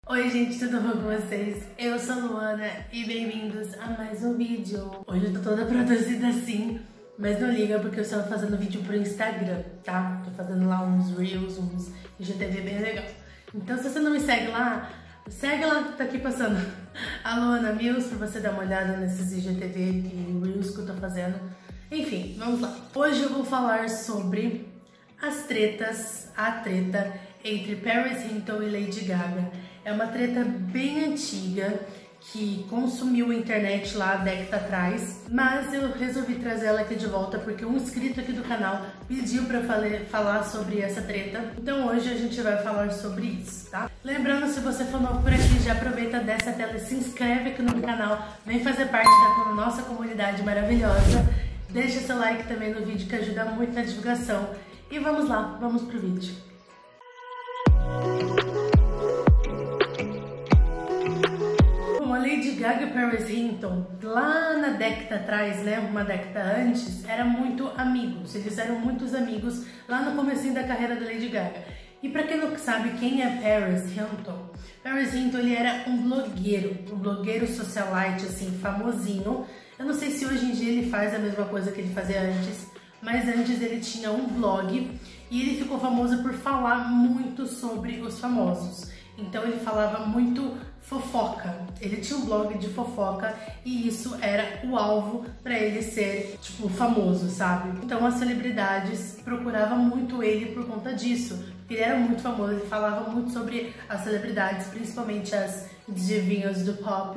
Oi gente, tudo bom com vocês? Eu sou a Luana e bem-vindos a mais um vídeo. Hoje eu tô toda produzida assim, mas não liga porque eu estou fazendo vídeo pro Instagram, tá? Tô fazendo lá uns Reels, uns IGTV bem legal. Então se você não me segue lá, segue lá que tá aqui passando a Luana Mills pra você dar uma olhada nesses IGTV e Reels que eu tô fazendo. Enfim, vamos lá. Hoje eu vou falar sobre a treta entre Paris Hilton e Lady Gaga. É uma treta bem antiga que consumiu a internet lá há década atrás, mas eu resolvi trazer ela aqui de volta porque um inscrito aqui do canal pediu pra falar sobre essa treta. Então hoje a gente vai falar sobre isso, tá? Lembrando, se você for novo por aqui, já aproveita dessa tela e se inscreve aqui no canal, vem fazer parte da nossa comunidade maravilhosa. Deixa seu like também no vídeo que ajuda muito na divulgação. E vamos lá, vamos pro vídeo. Bom, a Lady Gaga e Paris Hilton, lá na década atrás, né, uma década antes, eram muito amigos. Eles eram muitos amigos lá no comecinho da carreira da Lady Gaga. E pra quem não sabe quem é Paris Hilton, Paris Hilton ele era um blogueiro socialite, assim, famosinho. Eu não sei se hoje em dia ele faz a mesma coisa que ele fazia antes, mas antes ele tinha um blog e ele ficou famoso por falar muito sobre os famosos. Então ele falava muito fofoca, ele tinha um blog de fofoca e isso era o alvo para ele ser, tipo, famoso, sabe? Então as celebridades procuravam muito ele por conta disso, porque ele era muito famoso, ele falava muito sobre as celebridades, principalmente as divinhas do pop.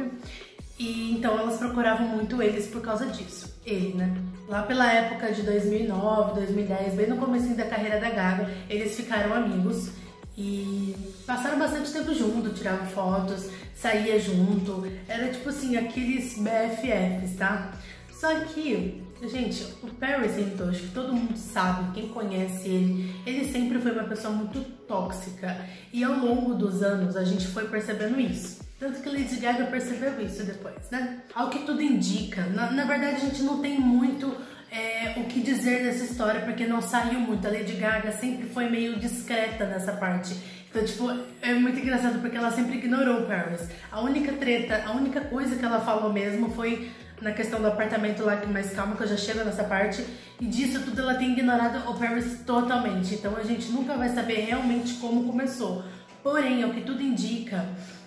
E então elas procuravam muito eles por causa disso, né? Lá pela época de 2009, 2010, bem no comecinho da carreira da Gaga, eles ficaram amigos e passaram bastante tempo junto, tiravam fotos, saía junto, era tipo assim, aqueles BFFs, tá? Só que, gente, o Paris Hilton, acho que todo mundo sabe, quem conhece ele sempre foi uma pessoa muito tóxica e ao longo dos anos a gente foi percebendo isso. Tanto que Lady Gaga percebeu isso depois, né? Ao que tudo indica, na verdade a gente não tem muito o que dizer dessa história, porque não saiu muito. A Lady Gaga sempre foi meio discreta nessa parte. Então, tipo, é muito engraçado porque ela sempre ignorou o Paris. A única treta, a única coisa que ela falou mesmo foi na questão do apartamento lá, que mais calma, que eu já chego nessa parte. E disso tudo ela tem ignorado o Paris totalmente. Então a gente nunca vai saber realmente como começou. Porém, ao que tudo indica,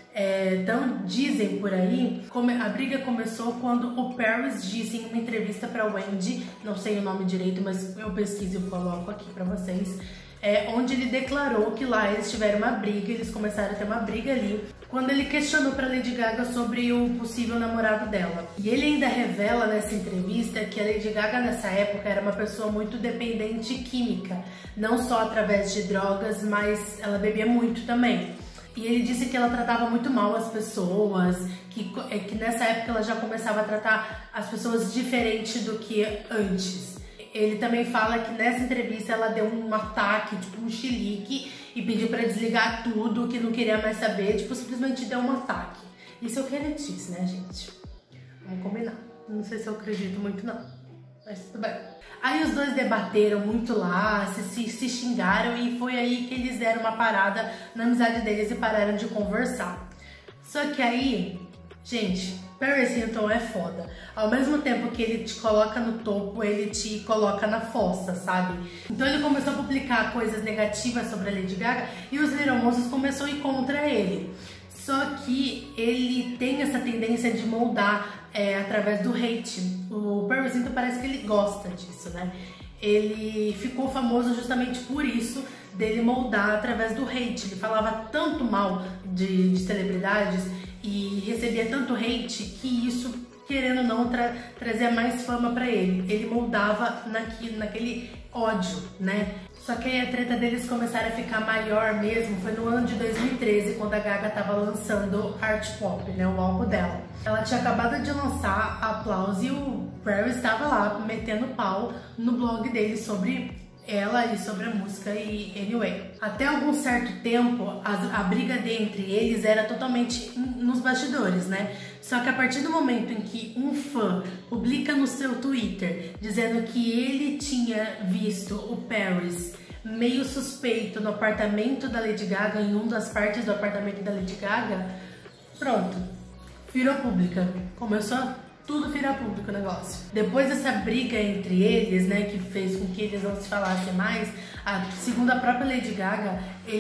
então dizem por aí, a briga começou quando o Paris disse em uma entrevista para Wendy, não sei o nome direito, mas eu pesquiso e coloco aqui para vocês, onde ele declarou que lá eles tiveram uma briga, eles começaram a ter uma briga ali, quando ele questionou para Lady Gaga sobre o possível namorado dela. E ele ainda revela nessa entrevista que a Lady Gaga nessa época era uma pessoa muito dependente química, não só através de drogas, mas ela bebia muito também. E ele disse que ela tratava muito mal as pessoas, que nessa época ela já começava a tratar as pessoas diferente do que antes. Ele também fala que nessa entrevista ela deu um ataque, tipo um chilique, e pediu pra desligar tudo, que não queria mais saber, tipo, simplesmente deu um ataque. Isso é o que ele disse, né, gente? Vamos combinar. Não sei se eu acredito muito, não. Mas tudo bem. Aí os dois debateram muito lá, se xingaram e foi aí que eles deram uma parada na amizade deles e pararam de conversar. Só que aí, gente, Paris Hilton é foda. Ao mesmo tempo que ele te coloca no topo, ele te coloca na fossa, sabe? Então ele começou a publicar coisas negativas sobre a Lady Gaga e os Little Monsters começaram a ir contra ele. Só que ele tem essa tendência de moldar através do hate. O Paris Hilton parece que ele gosta disso, né? Ele ficou famoso justamente por isso, dele moldar através do hate. Ele falava tanto mal de celebridades e recebia tanto hate que isso, querendo ou não, trazia mais fama pra ele. Ele moldava naquele ódio, né? Só que aí a treta deles começaram a ficar maior mesmo, foi no ano de 2013, quando a Gaga tava lançando Art Pop, né, o álbum dela. Ela tinha acabado de lançar Applause e o Paris estava lá metendo pau no blog dele sobre ela e sobre a música e Anyway. Até algum certo tempo, a briga entre eles era totalmente nos bastidores, né? Só que a partir do momento em que um fã publica no seu Twitter dizendo que ele tinha visto o Paris meio suspeito no apartamento da Lady Gaga, em uma das partes do apartamento da Lady Gaga, pronto, virou pública. Começou a tudo virar público o negócio. Depois dessa briga entre eles, né, que fez com que eles não se falassem mais, segundo a própria Lady Gaga,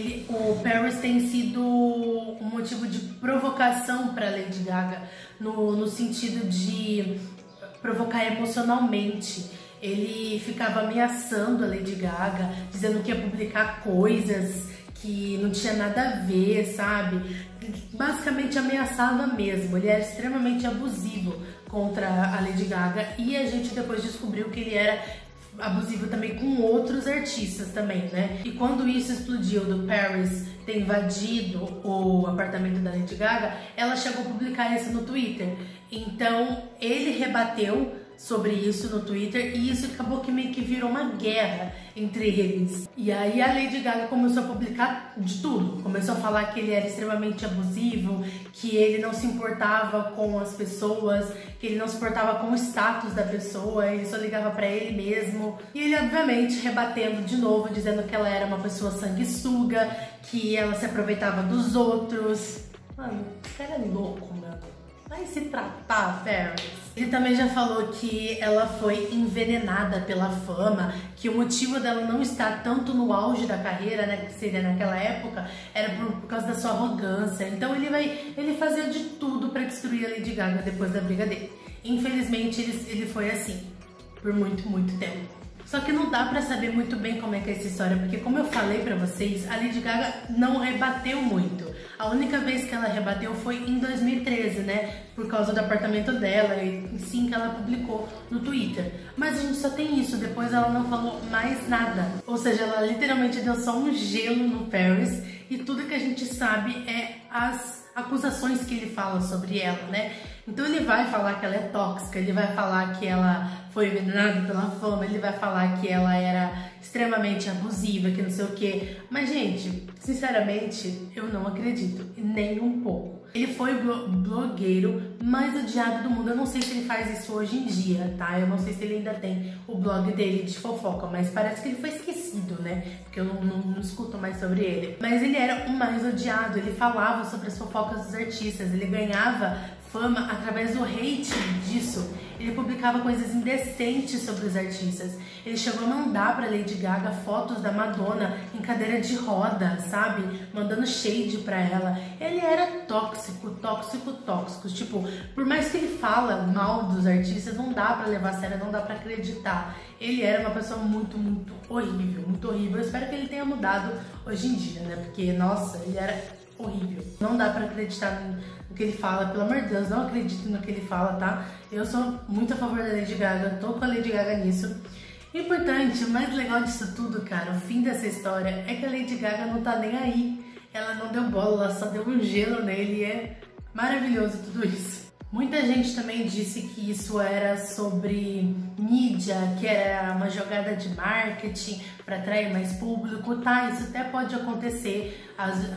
o Paris tem sido um motivo de provocação para Lady Gaga, no sentido de provocar emocionalmente. Ele ficava ameaçando a Lady Gaga, dizendo que ia publicar coisas que não tinha nada a ver, sabe? Basicamente ameaçava mesmo. Ele era extremamente abusivo contra a Lady Gaga, e a gente depois descobriu que ele era abusivo também com outros artistas também, né? E quando isso explodiu do Paris ter invadido o apartamento da Lady Gaga, ela chegou a publicar isso no Twitter. Então ele rebateu sobre isso no Twitter, e isso acabou que meio que virou uma guerra entre eles. E aí a Lady Gaga começou a publicar de tudo, começou a falar que ele era extremamente abusivo, que ele não se importava com as pessoas, que ele não se importava com o status da pessoa, ele só ligava pra ele mesmo. E ele obviamente rebatendo de novo, dizendo que ela era uma pessoa sanguessuga, que ela se aproveitava dos outros. Mano, esse cara é louco, mano. Vai se tratar, Paris. Ele também já falou que ela foi envenenada pela fama, que o motivo dela não estar tanto no auge da carreira, né, que seria naquela época, era por causa da sua arrogância. Então ele fazia de tudo pra destruir a Lady Gaga depois da briga dele. Infelizmente ele foi assim por muito, muito tempo. Só que não dá pra saber muito bem como é que é essa história, porque como eu falei pra vocês, a Lady Gaga não rebateu muito. A única vez que ela rebateu foi em 2013, né? Por causa do apartamento dela, e sim, que ela publicou no Twitter. Mas a gente só tem isso, depois ela não falou mais nada. Ou seja, ela literalmente deu só um gelo no Paris, e tudo que a gente sabe é as acusações que ele fala sobre ela, né? Então ele vai falar que ela é tóxica, ele vai falar que ela foi envenenada pela fama, ele vai falar que ela era extremamente abusiva, que não sei o que. Mas, gente, sinceramente, eu não acredito, nem um pouco. Ele foi o blogueiro mais odiado do mundo. Eu não sei se ele faz isso hoje em dia, tá? Eu não sei se ele ainda tem o blog dele de fofoca, mas parece que ele foi esquecido, né? Porque eu não escuto mais sobre ele. Mas ele era o mais odiado, ele falava sobre as fofocas dos artistas, ele ganhava fama através do hate disso. Ele publicava coisas indecentes sobre os artistas. Ele chegou a mandar pra Lady Gaga fotos da Madonna em cadeira de roda, sabe? Mandando shade pra ela. Ele era tóxico, tóxico, tóxico. Tipo, por mais que ele fala mal dos artistas, não dá pra levar a sério, não dá pra acreditar. Ele era uma pessoa muito, muito horrível, muito horrível. Eu espero que ele tenha mudado hoje em dia, né? Porque, nossa, ele era horrível. Não dá pra acreditar no que ele fala, pelo amor de Deus, não acredito no que ele fala, tá? Eu sou muito a favor da Lady Gaga, tô com a Lady Gaga nisso. Importante, o mais legal disso tudo, cara, o fim dessa história, é que a Lady Gaga não tá nem aí. Ela não deu bola, ela só deu um gelo nele, e é maravilhoso tudo isso. Muita gente também disse que isso era sobre mídia, que era uma jogada de marketing para atrair mais público, tá? Isso até pode acontecer,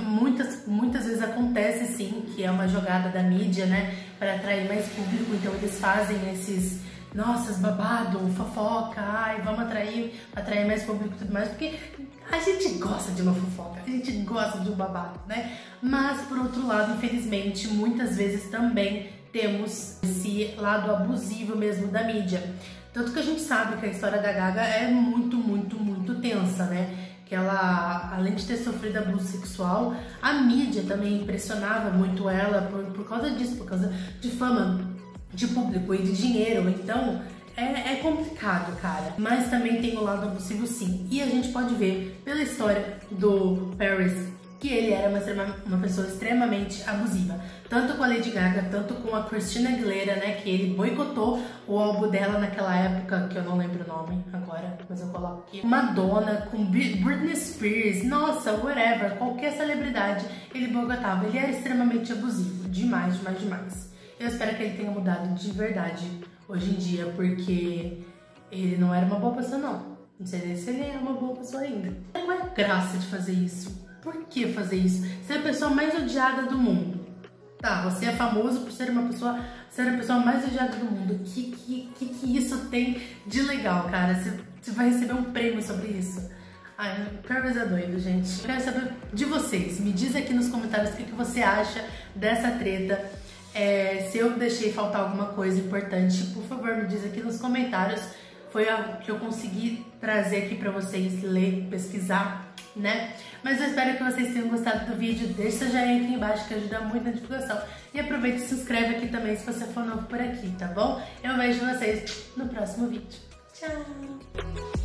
muitas vezes acontece sim, que é uma jogada da mídia, né, para atrair mais público, então eles fazem esses, nossa, babado, fofoca, ai, vamos atrair mais público e tudo mais, porque a gente gosta de uma fofoca, a gente gosta de um babado, né? Mas, por outro lado, infelizmente, muitas vezes também temos esse lado abusivo mesmo da mídia. Tanto que a gente sabe que a história da Gaga é muito, muito, muito tensa, né? Que ela, além de ter sofrido abuso sexual, a mídia também impressionava muito ela por causa disso, por causa de fama, de público e de dinheiro. Então, é complicado, cara. Mas também tem o lado abusivo, sim. E a gente pode ver pela história do Paris que ele era uma pessoa extremamente abusiva. Tanto com a Lady Gaga, tanto com a Christina Aguilera, né? Que ele boicotou o álbum dela naquela época, que eu não lembro o nome agora, mas eu coloco aqui. Madonna, com Britney Spears, nossa, whatever, qualquer celebridade ele boicotava. Ele era extremamente abusivo, demais, demais, demais. Eu espero que ele tenha mudado de verdade hoje em dia, porque ele não era uma boa pessoa, não. Não sei nem se ele é uma boa pessoa ainda. Qual é a graça de fazer isso? Por que fazer isso? Ser a pessoa mais odiada do mundo. Tá, você é famoso por ser a pessoa mais odiada do mundo. O que isso tem de legal, cara? Você vai receber um prêmio sobre isso. Ai, Paris é doido, gente. Eu quero saber de vocês. Me diz aqui nos comentários o que você acha dessa treta. Se eu deixei faltar alguma coisa importante, por favor, me diz aqui nos comentários. Foi algo que eu consegui trazer aqui pra vocês ler, pesquisar, né? Mas eu espero que vocês tenham gostado do vídeo. Deixa seu joinha aqui embaixo que ajuda muito na divulgação. E aproveita e se inscreve aqui também se você for novo por aqui, tá bom? Eu vejo vocês no próximo vídeo. Tchau!